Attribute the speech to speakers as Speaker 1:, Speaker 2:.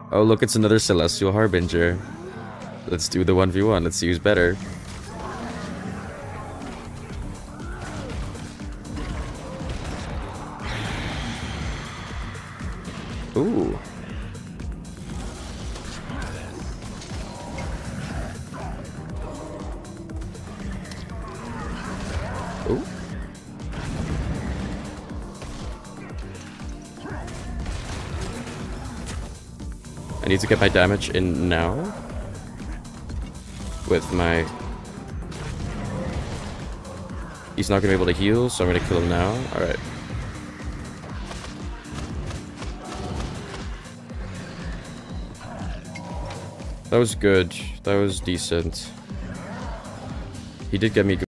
Speaker 1: Oh, look, it's another Celestial Harbinger. Let's do the 1v1. Let's see who's better. Ooh. Ooh. I need to get my damage in now. With my... He's not gonna be able to heal, so I'm gonna kill him now. Alright. That was good. That was decent. He did get me